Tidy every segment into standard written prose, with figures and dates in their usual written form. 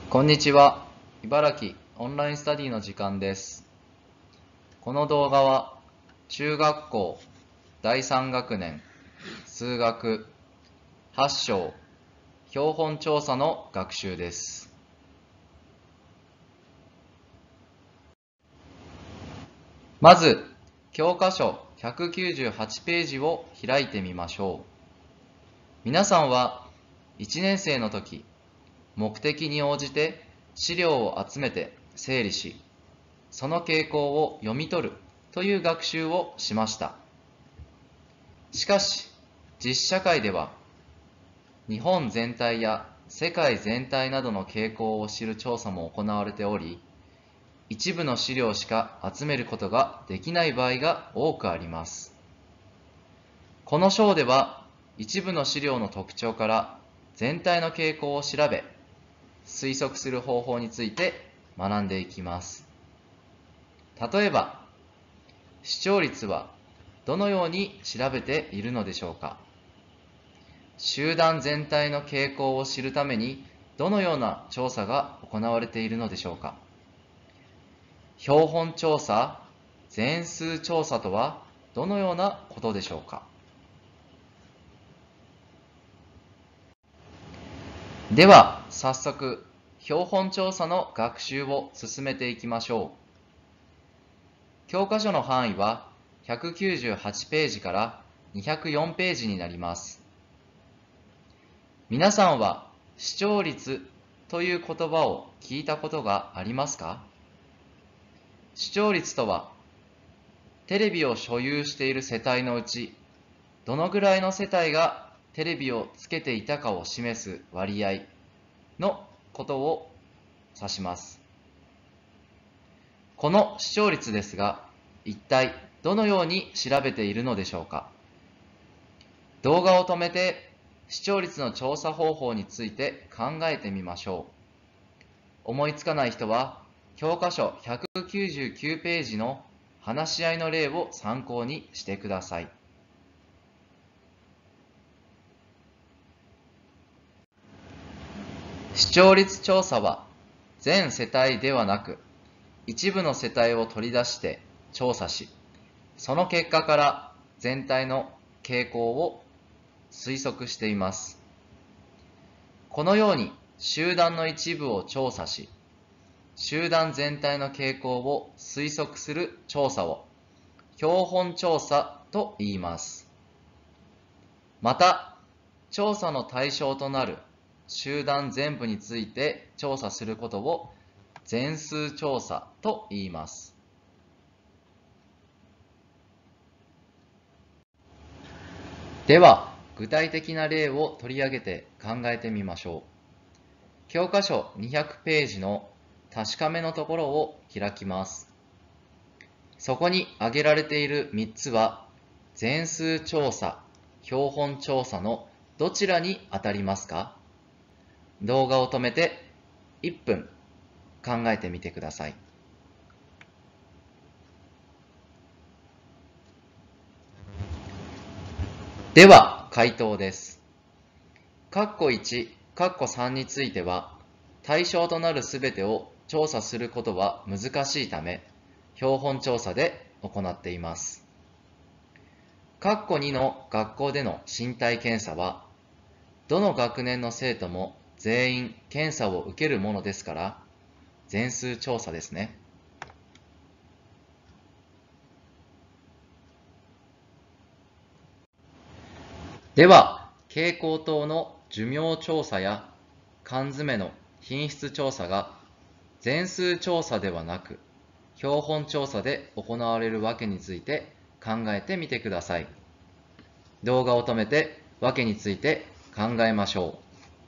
こんにちは。茨城オンラインスタディの時間です。この動画は中学校第3学年数学8章標本調査の学習です。まず教科書198ページを開いてみましょう。皆さんは1年生の時、目的に応じて資料を集めて整理し、その傾向を読み取るという学習をしました。しかし、実社会では、日本全体や世界全体などの傾向を知る調査も行われており、一部の資料しか集めることができない場合が多くあります。この章では、一部の資料の特徴から全体の傾向を調べ、推測する方法について学んでいきます。例えば、視聴率はどのように調べているのでしょうか。集団全体の傾向を知るためにどのような調査が行われているのでしょうか。標本調査、全数調査とはどのようなことでしょうか。では早速、標本調査の学習を進めていきましょう。教科書の範囲は198ページから204ページになります。皆さんは視聴率という言葉を聞いたことがありますか？視聴率とは、テレビを所有している世帯のうち、どのぐらいの世帯がテレビをつけていたかを示す割合のことを指します。この視聴率ですが、一体どのように調べているのでしょうか。動画を止めて視聴率の調査方法について考えてみましょう。思いつかない人は教科書199ページの話し合いの例を参考にしてください。視聴率調査は全世帯ではなく一部の世帯を取り出して調査し、その結果から全体の傾向を推測しています。このように集団の一部を調査し、集団全体の傾向を推測する調査を標本調査と言います。また、調査の対象となる集団全部について調査することを全数調査と言います。では、具体的な例を取り上げて考えてみましょう。教科書200ページの確かめのところを開きます。そこに挙げられている3つは、全数調査、標本調査のどちらに当たりますか？動画を止めて1分考えてみてください。では、回答です。括弧1、括弧3については、対象となるすべてを調査することは難しいため、標本調査で行っています。括弧2の学校での身体検査は、どの学年の生徒も全員検査を受けるものですから、全数調査ですね。では、蛍光灯の寿命調査や缶詰の品質調査が全数調査ではなく、標本調査で行われるわけについて考えてみてください。動画を止めてわけについて考えましょ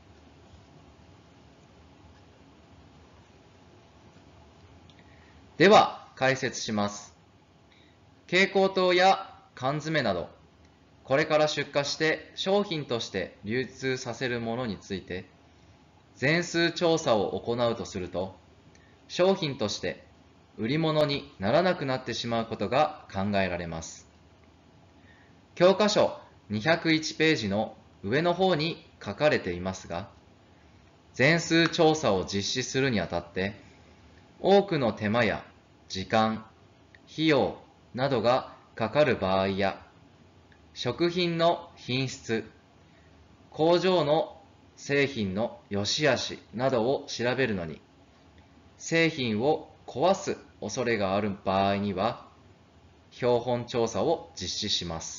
う。では、解説します。蛍光灯や缶詰など、これから出荷して商品として流通させるものについて、全数調査を行うとすると、商品として売り物にならなくなってしまうことが考えられます。教科書201ページの上の方に書かれていますが、 全数調査を実施するにあたって、多くの手間や時間、費用などがかかる場合や、食品の品質、工場の製品の良し悪しなどを調べるのに、製品を壊す恐れがある場合には、標本調査を実施します。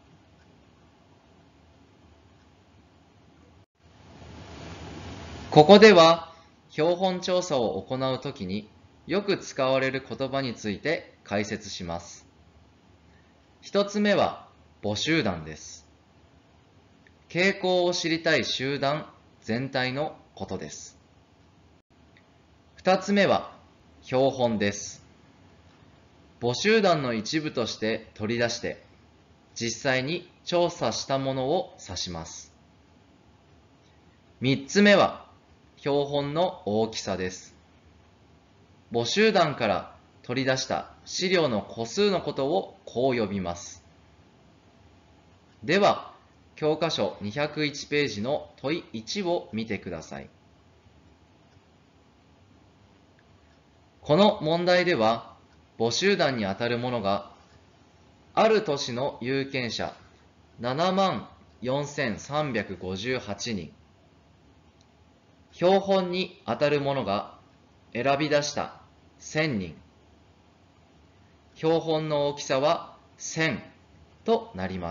ここでは、標本調査を行うときによく使われる言葉について解説します。一つ目は、母集団です。傾向を知りたい集団全体のことです。二つ目は、標本です。母集団の一部として取り出して、実際に調査したものを指します。三つ目は、標本の大きさです。母集団から取り出した資料の個数のことをこう呼びます。では、教科書201ページの問い1を見てください。この問題では、母集団にあたるものが、ある年の有権者74,358人、標本にあたるものが選び出した1000人、標本の大きさは1000となります。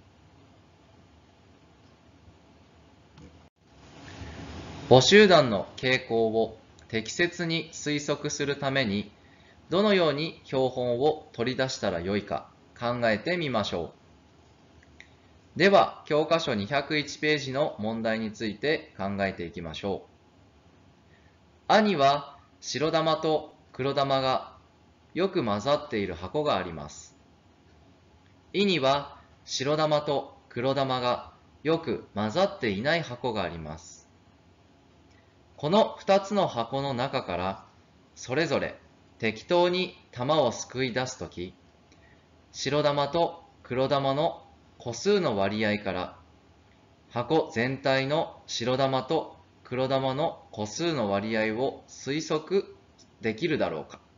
母集団の傾向を適切に推測するために、どのように標本を取り出したらよいか考えてみましょう。では、教科書201ページの問題について考えていきましょう。あには白玉と黒玉がよく混ざっている箱があります。いには白玉と黒玉がよく混ざっていない箱があります。この2つの箱の中からそれぞれ適当に玉をすくい出すとき、白玉と黒玉の個数の割合から箱全体の白玉と黒玉の個数の割合を推測できるだろうか。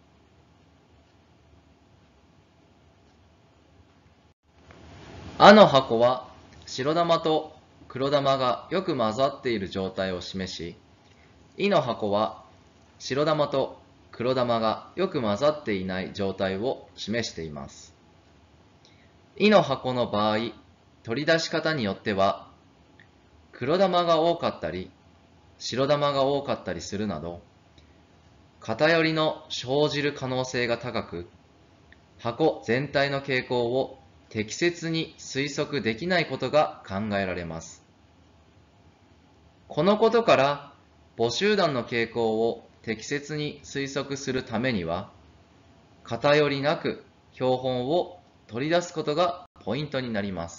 あの箱は白玉と黒玉がよく混ざっている状態を示し、いの箱は白玉と黒玉がよく混ざっていない状態を示しています。いの箱の場合、取り出し方によっては、黒玉が多かったり、白玉が多かったりするなど、偏りの生じる可能性が高く、箱全体の傾向を適切に推測できないことが考えられます。このことから、母集団の傾向を適切に推測するためには、偏りなく標本を取り出すことがポイントになります。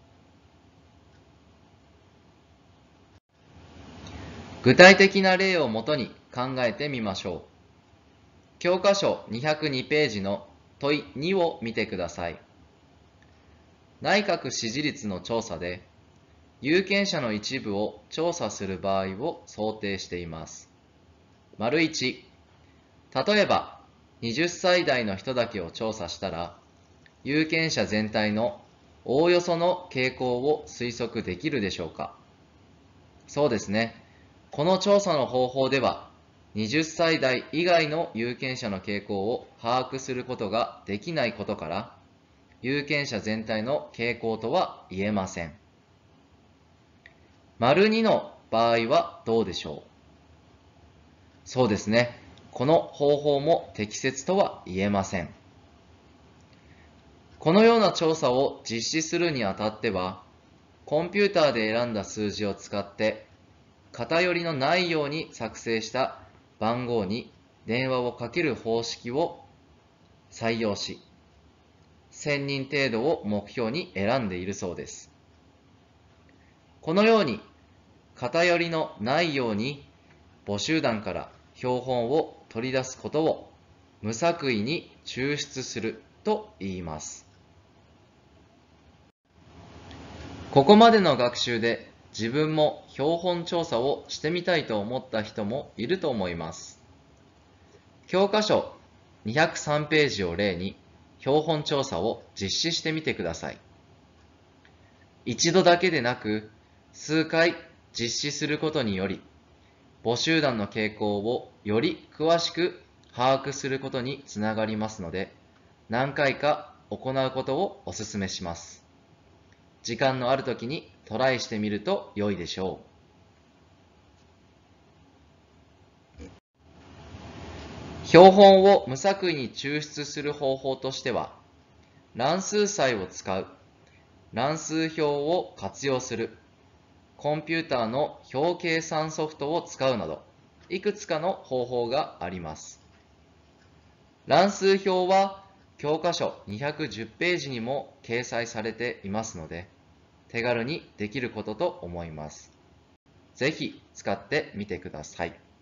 具体的な例をもとに考えてみましょう。教科書202ページの問い2を見てください。内閣支持率の調査で、有権者の一部を調査する場合を想定しています。丸1、例えば20歳代の人だけを調査したら、有権者全体のおおよその傾向を推測できるでしょうか。そうですね。この調査の方法では、20歳代以外の有権者の傾向を把握することができないことから、有権者全体の傾向とは言えません。丸2の場合はどうでしょう。そうですね。この方法も適切とは言えません。このような調査を実施するにあたっては、コンピューターで選んだ数字を使って、偏りのないように作成した番号に電話をかける方式を採用し、1000人程度を目標に選んでいるそうです。このように偏りのないように母集団から標本を取り出すことを無作為に抽出すると言います。ここまでの学習で自分も標本調査をしてみたいと思った人もいると思います。教科書203ページを例に標本調査を実施してみてください。一度だけでなく数回実施することにより、母集団の傾向をより詳しく把握することにつながりますので、何回か行うことをお勧めします。時間のあるときにトライしてみると良いでしょう。標本を無作為に抽出する方法としては、乱数細を使う、乱数表を活用する、コンピューターの表計算ソフトを使うなど、いくつかの方法があります。乱数表は教科書210ページにも掲載されていますので、手軽にできることと思います。ぜひ使ってみてください。